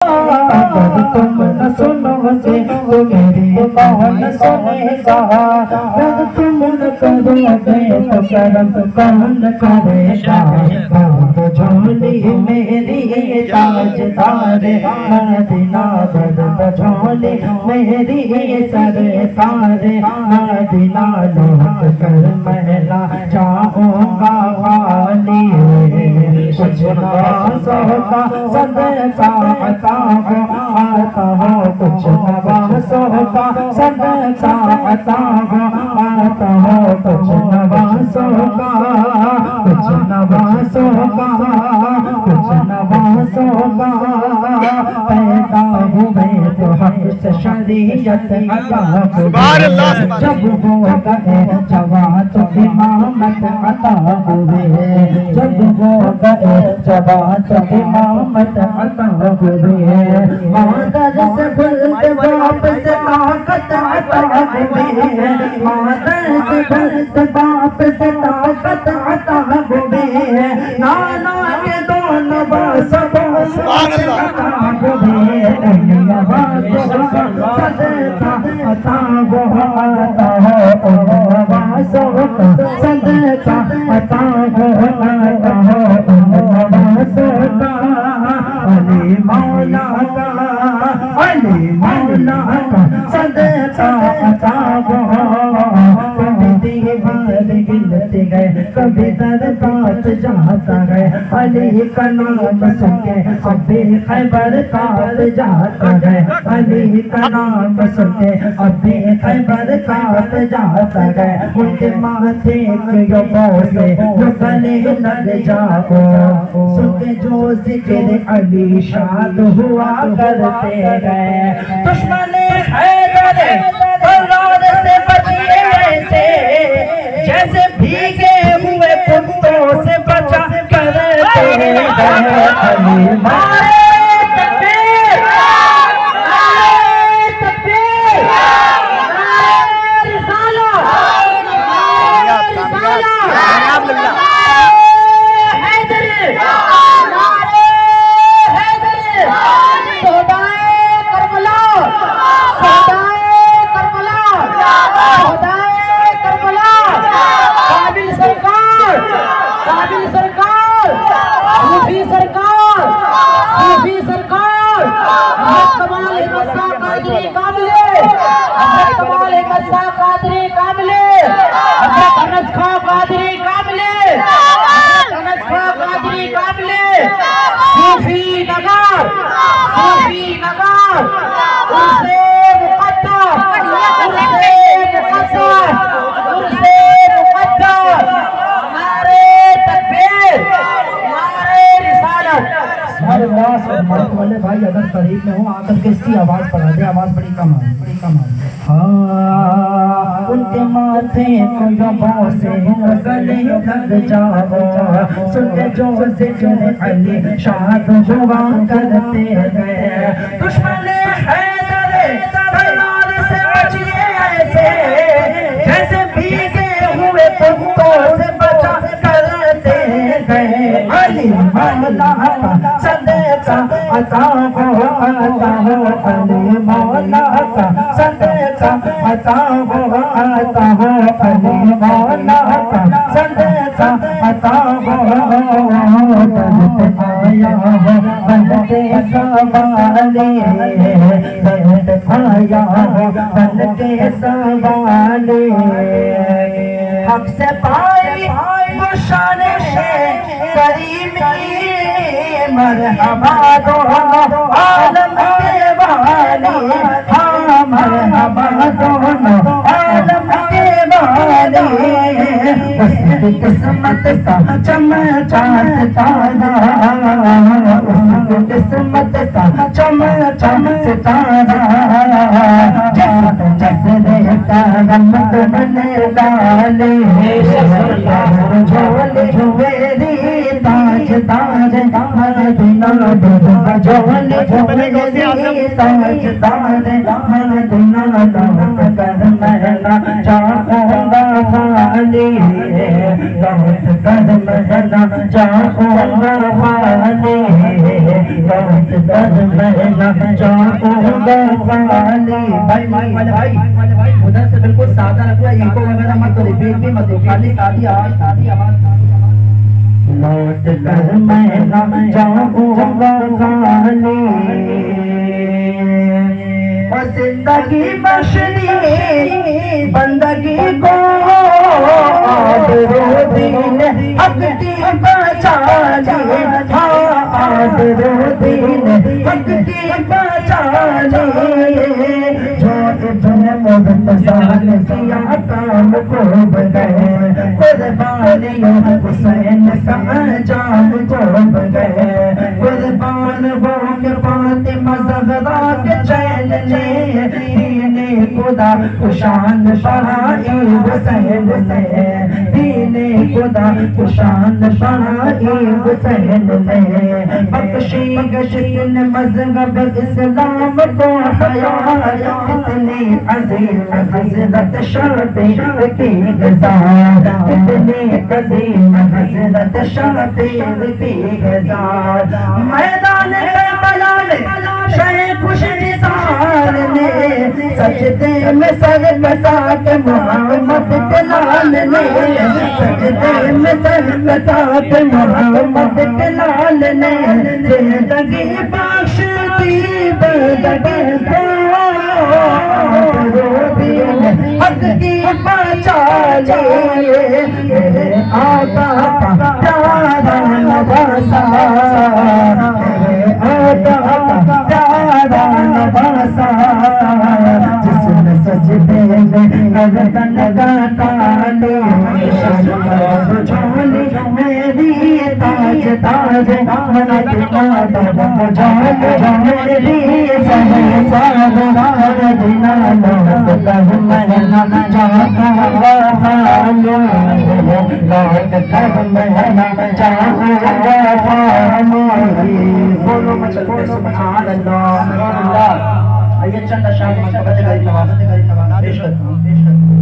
अगर तुम न सुनोगे तो मेरी कौन सुनेगा, अगर तुम न करोगे तो करम कौन करेगा। झोली मेरी ताजदार मदीना दर्द झोली मेरी सरकार मदीना लौट कर महला जाऊंगा खाली। कुछ नवासों का सदका आता हो आता हो, कुछ नवासों का सदका आता हो आता हो, कुछ नवासों का कुछ नवासों का कुछ नवासों का पैदा हुए तो हक से शरीयत अता हुए। जब वो गए जवां तो इमामत अता हुए, जब वो गए जवां तो इमामत अता हुए। मादर से भूलते बाप से ताकत अता हुए, मादर से भूलते बाप से ताकत अता हुए। नाना के दोनों बासों अता हुए, दुनिया बासों सदका अता हो आता हो, उन बासों का सदका अता हो आता हो, उन बासों का। अली मौला का अली मौला का सदका अता हो। कभी गिनते गए कभी दर बात जाता है, अली का नाम सुन के अभी खैबर काट जाता है, अली का नाम सुन के अभी खैबर काट जाता है। उनके माथे के से जो गले लग जाओ, सुन के जो जिक्र अली शाद हुआ करते गए। दुश्मन हैदर औलाद से बचिए ऐसे, जैसे भीगे हुए कुत्तों से बचा करते गए। अली मारे तकबीर नारे तकबीर नारे रिसाला हैदर नारे हैदर खुदाए करबला खुदाए करबला खुदाए करबला। काबिल सरकार सूफी सरकार सूफी सरकार कमाल मस्सा कादरी काबिले कमाल मस्सा कादरी काबिले अनस खा कादरी काबिले अनस खा कादरी काबिले। सूफी नगर उनसे मुक़द्दर वाले भाई अगर करीब में हो आकर के इसकी आवाज बढ़ा दे, आवाज बड़ी कम आ। उनके माथे को जबां से गले लग जाओ, सुन के जो जिक्र अली शाद हुआ करते गए। दुश्मन हैदर तलवार से बचिए ऐसे, जैसे भीगे हुए कुत्तों से बचा करते गए। अली मौला का सदका अता हो आता हो, अली मौला का सदका अता हो आता हो, अली मौला का सदका अता हो। दर्द आया हो बन के सवाले, दर्द आया हो बन के सवाले। हक से पाई शान करीमी मरहबा दोनों आलम के वाले, हाँ मरहबा दोनों आलम के वाले। उसकी किस्मत का चमचा सितारा, उसकी किस्मत का चमचा सितारा। जसरे का रमत बने डाले, झोले झुमेरी ताजदार मदीना दूंगा, झोले झुमेरी ताजदार मदीना दूंगा। कर महला चाहूंगा खाली बहुत कदम रहना चाहूँगा खाली बहुत कदम रहना चाहूँगा खाली। भाई उधर से बिल्कुल सादा रखना, इको वगैरह मत करो, बीच भी मत दो, खाली सादी आवाज लौट कर मैं ना जाऊँगा खाली और जिंदगी बख्शनी बंदगी को आबरू दीन हक की बचा ले, आबरू दीन हक की बचा ले। जो इब्ने मुर्तज़ा ने किया काम को गए कुर्बानियों हुसैन का अंजाम को गए कुर्बान हो के फातिमा ज़हरा के चैन ले दीने खुदा कुशान बढ़ाई हुसैन ने दीने खुदा कुशान बढ़ाई हुसैन ने बख्शी गशिन मज़हब इस्लाम को हया इतनी अजीम हज़रत शबीर की गज़ा इतनी अजीम हज़रत शबीर की गज़ा मैदान करबला में शहे खुश निसार ने सजदे में सर कसा के मोहम्मद के लाल ने सजदे में सर कसा के मोहम्मद के लाल ने जिंदगी बख्श दी बंदगी को हक की बचा ले आका प्यारा नवासा आका प्यारा नवासा जिसने सजदे में गर्दन गाता ले झोली मेरी ताज ताज मनत माता झोली मेरी सहसाद दिना कर महना चाहूँगा खाली लौट कर महना चाहूँगा खाली। बोलो मचलते सुभान अल्लाह। आइए चंद अशार पेश करता हूँ।